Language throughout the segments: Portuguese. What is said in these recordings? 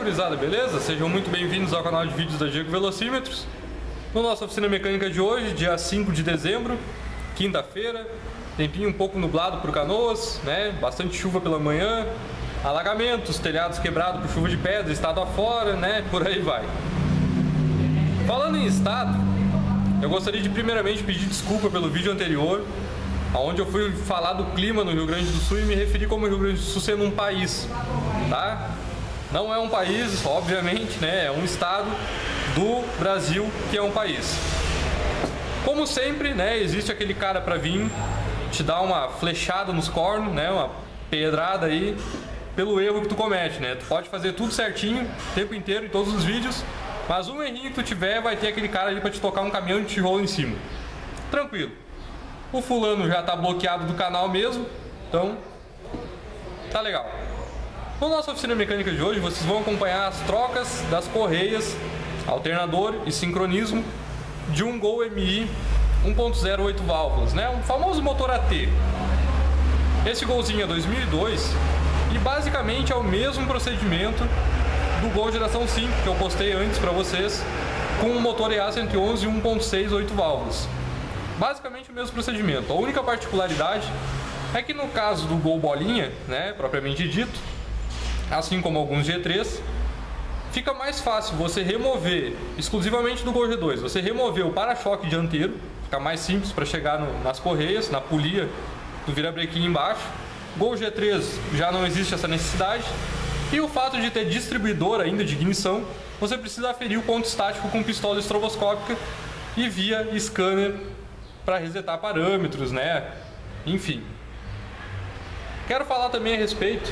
Gurizada, beleza? Sejam muito bem-vindos ao canal de vídeos da Diego Velocímetros. Na nossa oficina mecânica de hoje, dia 5 de dezembro, quinta-feira, tempinho um pouco nublado por Canoas, né? Bastante chuva pela manhã, alagamentos, telhados quebrados por chuva de pedra, estado afora, né? Por aí vai. Falando em estado, eu gostaria de primeiramente pedir desculpa pelo vídeo anterior, onde eu fui falar do clima no Rio Grande do Sul e me referi como o Rio Grande do Sul sendo um país, tá? Não é um país, obviamente, né? É um estado do Brasil que é um país. Como sempre, né? Existe aquele cara para vir te dar uma flechada nos cornos, né? Uma pedrada aí pelo erro que tu comete, né? Tu pode fazer tudo certinho o tempo inteiro em todos os vídeos, mas um errinho que tu tiver vai ter aquele cara ali para te tocar um caminhão de tijolo em cima. Tranquilo. O fulano já tá bloqueado do canal mesmo, então tá legal. Na nossa oficina mecânica de hoje, vocês vão acompanhar as trocas das correias, alternador e sincronismo de um Gol MI 1.0 8 válvulas, né? Um famoso motor AT. Esse Golzinho é 2002 e basicamente é o mesmo procedimento do Gol geração 5 que eu postei antes para vocês, com um motor EA111 e 1.6 8 válvulas. Basicamente o mesmo procedimento. A única particularidade é que no caso do Gol bolinha, né, propriamente dito, assim como alguns G3, fica mais fácil você remover, exclusivamente do Gol G2, você remover o para-choque dianteiro, fica mais simples para chegar nas correias, na polia do virabrequim embaixo. Gol G3 já não existe essa necessidade, e o fato de ter distribuidor ainda de ignição, você precisa aferir o ponto estático com pistola estroboscópica e via scanner para resetar parâmetros, né? Enfim. Quero falar também a respeito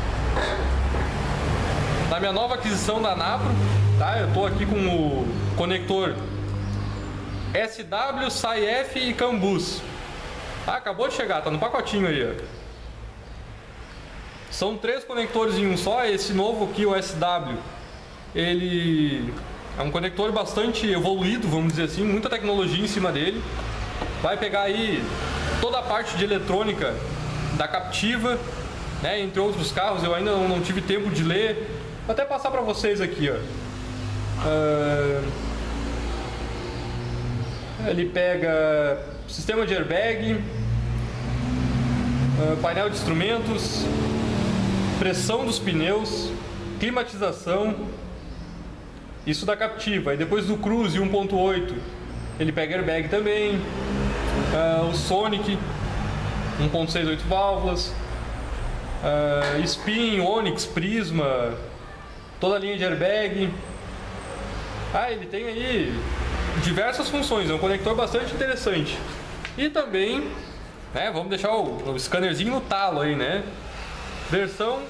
da minha nova aquisição da Napro, tá? Eu tô aqui com o conector SW, SAI-F e CAN bus. Tá? Acabou de chegar, tá no pacotinho aí, ó. São 3 conectores em um só. Esse novo aqui, o SW, ele é um conector bastante evoluído, vamos dizer assim, muita tecnologia em cima dele. Vai pegar aí toda a parte de eletrônica da Captiva, né, entre outros carros. Eu ainda não tive tempo de ler. Vou até passar para vocês aqui, ó. Ele pega sistema de airbag, painel de instrumentos, pressão dos pneus, climatização, isso da Captiva. E depois do Cruze 1.8 ele pega airbag também, o Sonic 1.6 8 válvulas, Spin, Onix, Prisma, toda a linha de airbag. Ele tem aí diversas funções, é um conector bastante interessante. E também, né, vamos deixar o scannerzinho no talo aí, né? Versão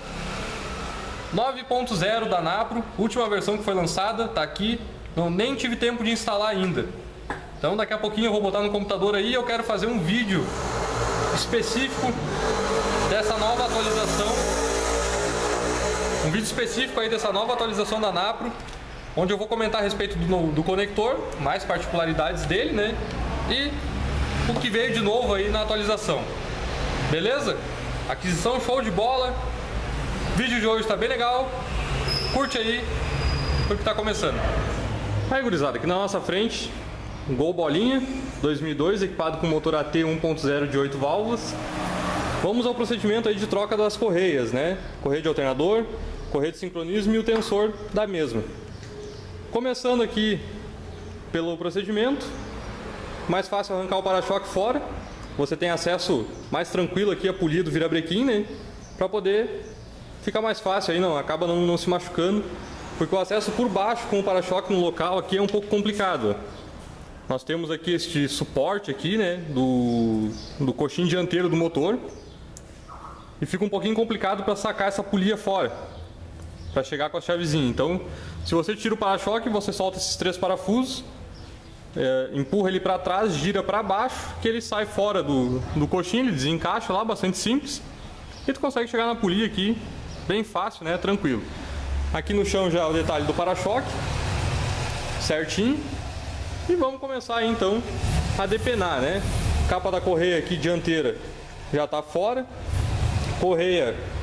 9.0 da Napro, última versão que foi lançada, tá aqui. Nem tive tempo de instalar ainda. Então daqui a pouquinho eu vou botar no computador aí. Eu quero fazer um vídeo específico dessa nova atualização. Um vídeo específico aí dessa nova atualização da Napro, onde eu vou comentar a respeito do conector, mais particularidades dele, né? E o que veio de novo aí na atualização. Beleza? Aquisição show de bola. O vídeo de hoje tá bem legal. Curte aí, porque tá começando. Aí, gurizada, aqui na nossa frente, um Gol bolinha 2002, equipado com motor AT 1.0 de 8 válvulas. Vamos ao procedimento aí de troca das correias, né? Correia de alternador, correia de sincronismo e o tensor da mesma. Começando aqui pelo procedimento, mais fácil arrancar o para-choque fora. Você tem acesso mais tranquilo aqui à polia do virabrequim, né? Para poder ficar mais fácil aí, acaba não se machucando, porque o acesso por baixo com o para-choque no local aqui é um pouco complicado. Nós temos aqui este suporte aqui, né, do coxim dianteiro do motor. E fica um pouquinho complicado para sacar essa polia fora, para chegar com a chavezinha. Então, se você tira o para-choque, você solta esses 3 parafusos, empurra ele para trás, gira para baixo, que ele sai fora do coxim, ele desencaixa lá, bastante simples. E tu consegue chegar na polia aqui, bem fácil, né, tranquilo. Aqui no chão já o detalhe do para-choque, certinho. E vamos começar aí, então a depenar, né? Capa da correia aqui dianteira já está fora. Correia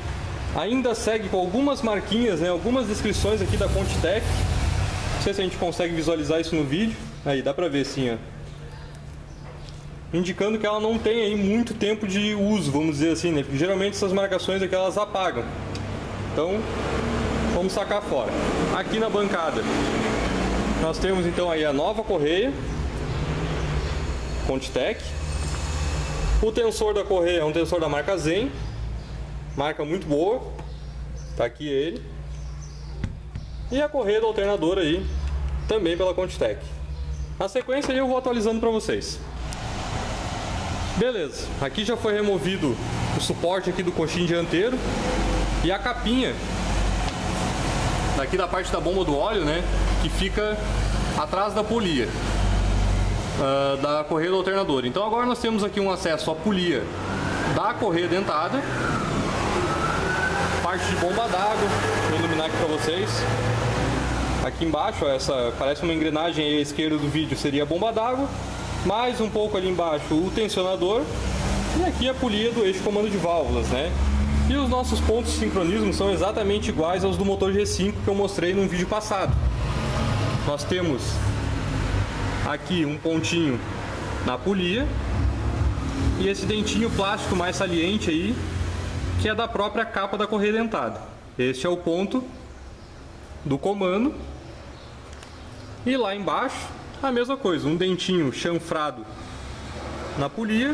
Ainda segue com algumas marquinhas, né, algumas descrições aqui da Contitec. Não sei se a gente consegue visualizar isso no vídeo. Aí, dá pra ver sim, ó. Indicando que ela não tem aí muito tempo de uso, vamos dizer assim, né? Porque geralmente essas marcações aqui elas apagam. Então, vamos sacar fora. Aqui na bancada, nós temos então aí a nova correia Contitec. O tensor da correia é um tensor da marca Zen, marca muito boa. Tá aqui ele. E a correia do alternador aí, também pela Contitec. Na sequência eu vou atualizando para vocês. Beleza, aqui já foi removido o suporte aqui do coxim dianteiro e a capinha daqui da parte da bomba do óleo, né, que fica atrás da polia da correia do alternador. Então agora nós temos aqui um acesso à polia da correia dentada, parte de bomba d'água, vou iluminar aqui para vocês. Aqui embaixo, ó, essa parece uma engrenagem aí à esquerda do vídeo, seria a bomba d'água. Mais um pouco ali embaixo o tensionador. E aqui a polia do eixo comando de válvulas, né? E os nossos pontos de sincronismo são exatamente iguais aos do motor G5 que eu mostrei num vídeo passado. Nós temos aqui um pontinho na polia e esse dentinho plástico mais saliente aí, que é da própria capa da correia dentada. Este é o ponto do comando. E lá embaixo a mesma coisa, um dentinho chanfrado na polia.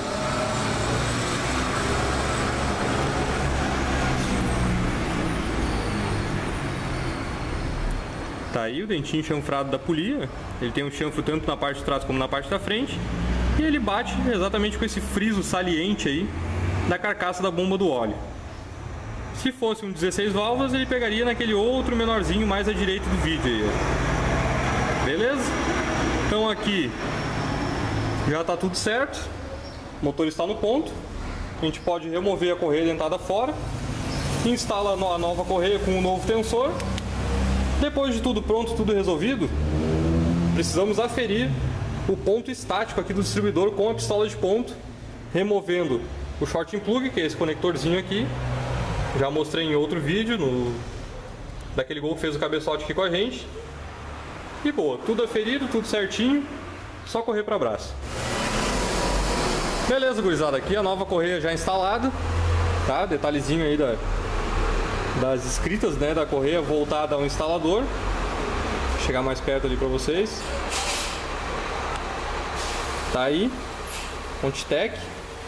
Tá aí o dentinho chanfrado da polia. Ele tem um chanfro tanto na parte de trás como na parte da frente. E ele bate exatamente com esse friso saliente aí da carcaça da bomba do óleo. Se fosse um 16 válvulas, ele pegaria naquele outro menorzinho mais à direita do vídeo aí. Beleza? Então aqui já está tudo certo. O motor está no ponto. A gente pode remover a correia dentada fora. Instala a nova correia com o novo tensor. Depois de tudo pronto, tudo resolvido, precisamos aferir o ponto estático aqui do distribuidor com a pistola de ponto, removendo o short plug, que é esse conectorzinho aqui. Já mostrei em outro vídeo, daquele gol que fez o cabeçote aqui com a gente. E boa, tudo aferido, tudo certinho, só correr para braço. Beleza, gurizada, aqui a nova correia já instalada, tá? Detalhezinho aí das escritas, né, da correia voltada ao instalador. Vou chegar mais perto ali para vocês. Tá aí, Contitec.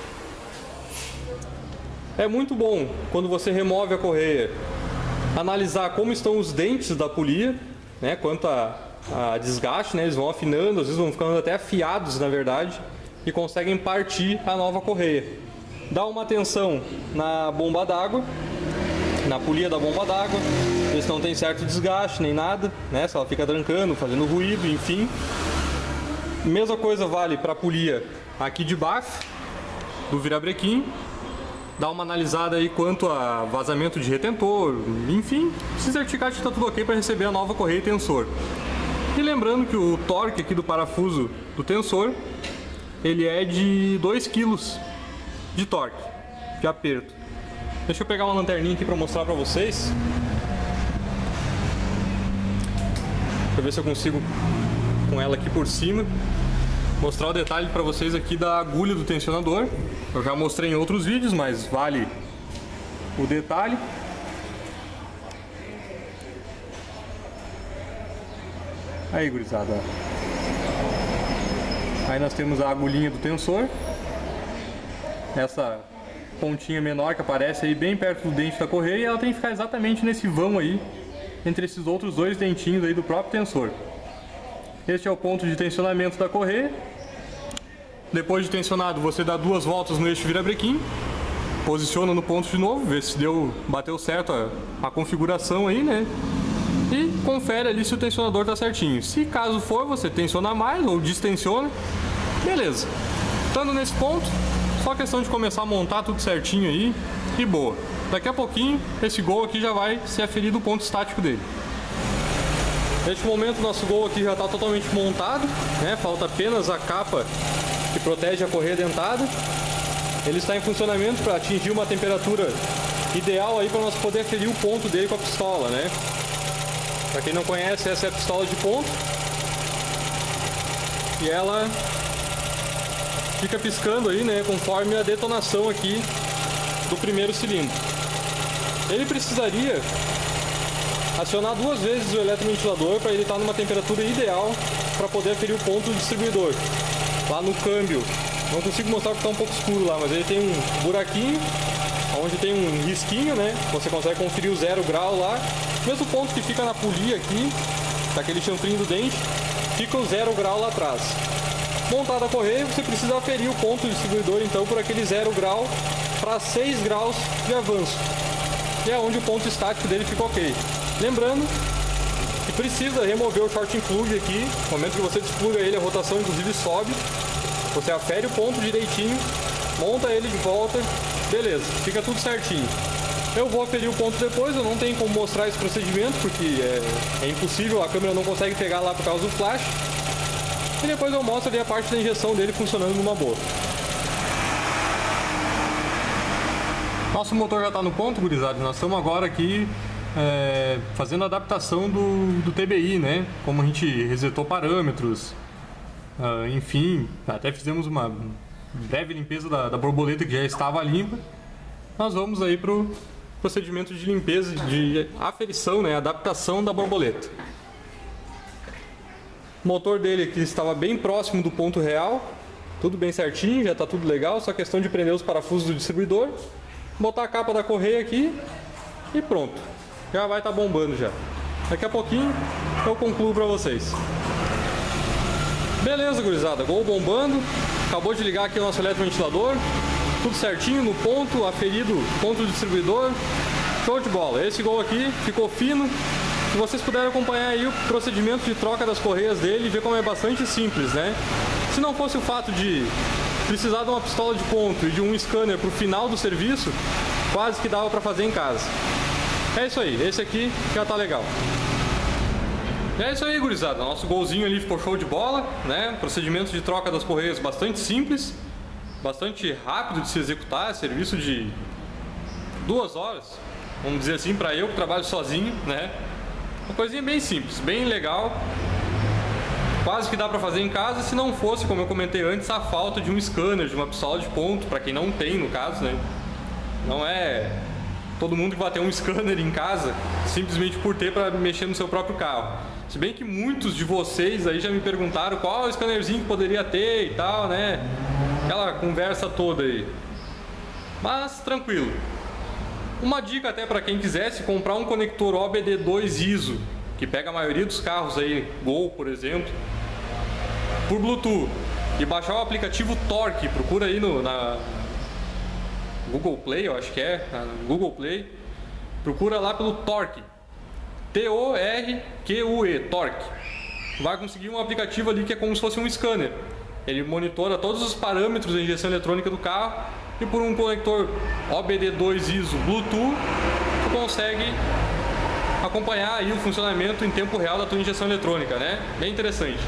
É muito bom quando você remove a correia, analisar como estão os dentes da polia, né, quanto a desgaste, né, eles vão afinando, às vezes vão ficando até afiados, na verdade, e conseguem partir a nova correia. Dá uma atenção na bomba d'água, na polia da bomba d'água, ver se não tem certo desgaste nem nada, né, se ela fica trancando, fazendo ruído, enfim. Mesma coisa vale para a polia aqui de baixo do virabrequim. Dá uma analisada aí quanto a vazamento de retentor, enfim, se certificar que está tudo ok para receber a nova correia e tensor. E lembrando que o torque aqui do parafuso do tensor, ele é de 2 kg de torque, de aperto. Deixa eu pegar uma lanterninha aqui para mostrar para vocês. Deixa eu ver se eu consigo, com ela aqui por cima, mostrar o detalhe para vocês aqui da agulha do tensionador. Eu já mostrei em outros vídeos, mas vale o detalhe. Aí, gurizada. Aí nós temos a agulhinha do tensor. Essa pontinha menor que aparece aí bem perto do dente da correia, e ela tem que ficar exatamente nesse vão aí, entre esses outros dois dentinhos aí do próprio tensor. Este é o ponto de tensionamento da correia. Depois de tensionado, você dá 2 voltas no eixo virabrequim, posiciona no ponto de novo, vê se bateu certo a configuração aí, né? E confere ali se o tensionador está certinho. Se caso for, você tensiona mais ou distensiona. Beleza. Estando nesse ponto, só questão de começar a montar tudo certinho aí e boa. Daqui a pouquinho, esse gol aqui já vai ser aferido o ponto estático dele. Neste momento, nosso gol aqui já está totalmente montado, né? Falta apenas a capa que protege a correia dentada. Ele está em funcionamento para atingir uma temperatura ideal aí para nós poder ferir o ponto dele com a pistola, né? Para quem não conhece, essa é a pistola de ponto. E ela fica piscando aí, né, conforme a detonação aqui do primeiro cilindro. Ele precisaria acionar 2 vezes o eletroventilador para ele estar numa temperatura ideal para poder aferir o ponto do distribuidor. Lá no câmbio, não consigo mostrar porque está um pouco escuro lá, mas ele tem um buraquinho onde tem um risquinho, né? Você consegue conferir o 0 grau lá. Mesmo ponto que fica na polia aqui, daquele chanfrinho do dente, fica o 0 grau lá atrás. Montada a correia, você precisa aferir o ponto do distribuidor então por aquele 0 grau para 6 graus de avanço. E é onde o ponto estático dele fica ok. Lembrando que precisa remover o shorting plug aqui. No momento que você despluga ele, a rotação inclusive sobe. Você afere o ponto direitinho, monta ele de volta, beleza, fica tudo certinho. Eu vou aferir o ponto depois, eu não tenho como mostrar esse procedimento, porque é impossível, a câmera não consegue pegar lá por causa do flash. E depois eu mostro ali a parte da injeção dele funcionando numa boa. Nosso motor já está no ponto, gurizada. Nós estamos agora aqui fazendo a adaptação do TBI, né? Como a gente resetou parâmetros, enfim, até fizemos uma breve limpeza da borboleta que já estava limpa. Nós vamos aí para o procedimento de limpeza, de aferição, né? Adaptação da borboleta. O motor dele aqui estava bem próximo do ponto real, tudo bem certinho, já está tudo legal, só questão de prender os parafusos do distribuidor, botar a capa da correia aqui e pronto, já vai estar bombando já. Daqui a pouquinho eu concluo para vocês. Beleza, gurizada, gol bombando, acabou de ligar aqui o nosso eletroventilador, tudo certinho no ponto, aferido ponto do distribuidor, show de bola. Esse gol aqui ficou fino. Se vocês puderem acompanhar aí o procedimento de troca das correias dele e ver como é bastante simples, né? Se não fosse o fato de precisar de uma pistola de ponto e de um scanner para o final do serviço, quase que dava para fazer em casa. É isso aí, esse aqui já tá legal. É isso aí, gurizada, nosso golzinho ali ficou show de bola, né? Procedimento de troca das correias bastante simples, bastante rápido de se executar, serviço de 2 horas, vamos dizer assim, para eu que trabalho sozinho, né? Uma coisinha bem simples, bem legal, quase que dá para fazer em casa, se não fosse, como eu comentei antes, a falta de um scanner, de uma pistola de ponto, para quem não tem no caso, né? Não é todo mundo que vai ter um scanner em casa, simplesmente por ter para mexer no seu próprio carro. Se bem que muitos de vocês aí já me perguntaram qual scannerzinho que poderia ter e tal, né? Aquela conversa toda aí. Mas tranquilo. Uma dica até para quem quisesse comprar um conector OBD2 ISO, que pega a maioria dos carros aí, Gol por exemplo, por Bluetooth, e baixar o aplicativo Torque, procura aí na Google Play, eu acho que é, na Google Play, procura lá pelo Torque, T-O-R-Q-U-E, Torque. Vai conseguir um aplicativo ali que é como se fosse um scanner. Ele monitora todos os parâmetros da injeção eletrônica do carro e por um conector OBD2 ISO Bluetooth, tu consegue acompanhar aí o funcionamento em tempo real da tua injeção eletrônica, né? Bem interessante.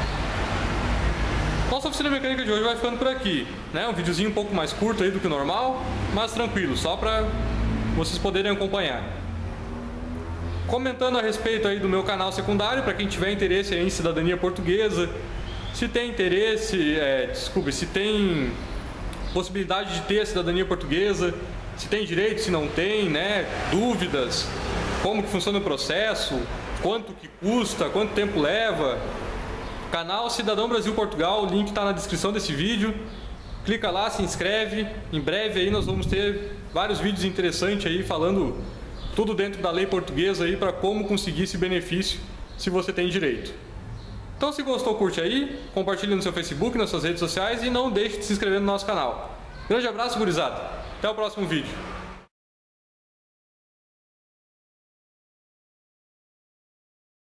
Nossa oficina mecânica de hoje vai ficando por aqui, né? Um videozinho um pouco mais curto aí do que o normal, mas tranquilo, só para vocês poderem acompanhar. Comentando a respeito aí do meu canal secundário, para quem tiver interesse em cidadania portuguesa, se tem interesse, se tem possibilidade de ter a cidadania portuguesa, se tem direito, se não tem, né? Dúvidas, como que funciona o processo, quanto que custa, quanto tempo leva. Canal Cidadão Brasil Portugal, o link está na descrição desse vídeo. Clica lá, se inscreve. Em breve aí nós vamos ter vários vídeos interessantes aí falando tudo dentro da lei portuguesa aí para como conseguir esse benefício se você tem direito. Então, se gostou, curte aí, compartilha no seu Facebook, nas suas redes sociais e não deixe de se inscrever no nosso canal. Grande abraço, gurizada. Até o próximo vídeo.